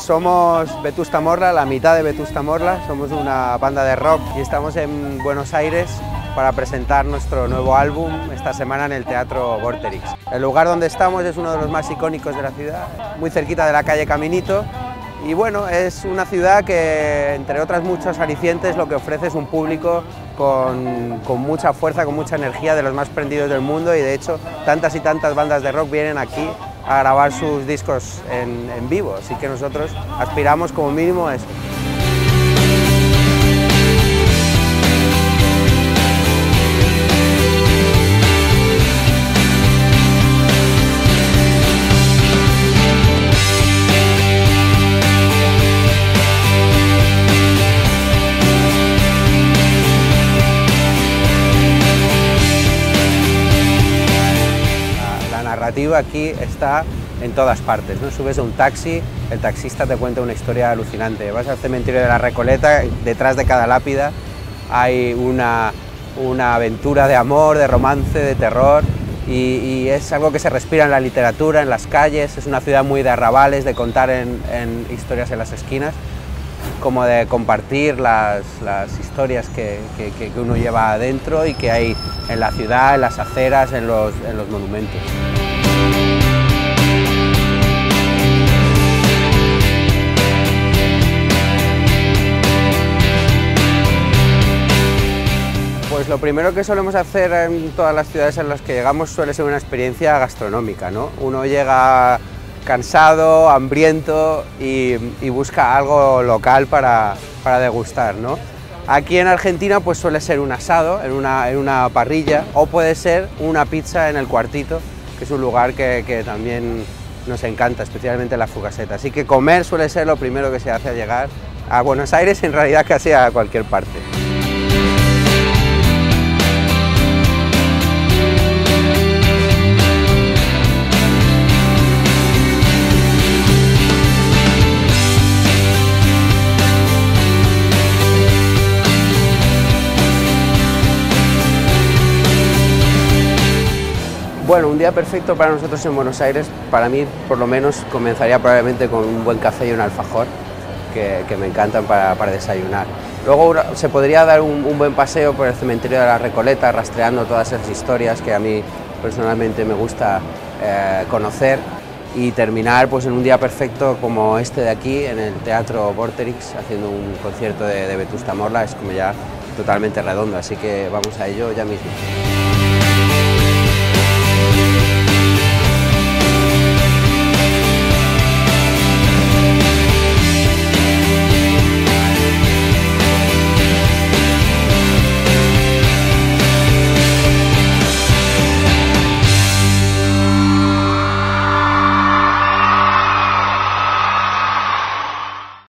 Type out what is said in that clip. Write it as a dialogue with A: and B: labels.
A: somos Vetusta Morla, la mitad de Vetusta Morla, somos una banda de rock y estamos en Buenos Aires para presentar nuestro nuevo álbum esta semana en el Teatro Vorterix. El lugar donde estamos es uno de los más icónicos de la ciudad, muy cerquita de la calle Caminito, y bueno, es una ciudad que, entre otras muchos alicientes, lo que ofrece es un público con mucha fuerza, con mucha energía, de los más prendidos del mundo, y de hecho tantas y tantas bandas de rock vienen aquí a grabar sus discos en vivo, así que nosotros aspiramos como mínimo a eso. La narrativa aquí está en todas partes, ¿no? Subes a un taxi, el taxista te cuenta una historia alucinante, vas al cementerio de la Recoleta, detrás de cada lápida hay una aventura de amor, de romance, de terror, y es algo que se respira en la literatura, en las calles. Es una ciudad muy de arrabales, de contar en historias en las esquinas, como de compartir las historias que uno lleva adentro y que hay en la ciudad, en las aceras, en los monumentos. Pues lo primero que solemos hacer en todas las ciudades en las que llegamos suele ser una experiencia gastronómica, ¿no? Uno llega cansado, hambriento y busca algo local para degustar, ¿no? Aquí en Argentina pues suele ser un asado en una parrilla, o puede ser una pizza en el Cuartito, que es un lugar que también nos encanta, especialmente la Fugaceta. Así que comer suele ser lo primero que se hace al llegar a Buenos Aires, en realidad casi a cualquier parte. Bueno, un día perfecto para nosotros en Buenos Aires, para mí por lo menos, comenzaría probablemente con un buen café y un alfajor, que me encantan para desayunar. Luego se podría dar un buen paseo por el cementerio de la Recoleta, rastreando todas esas historias que a mí personalmente me gusta conocer, y terminar pues en un día perfecto como este de aquí, en el Teatro Vorterix, haciendo un concierto de Vetusta Morla. Es como ya totalmente redondo, así que vamos a ello ya mismo.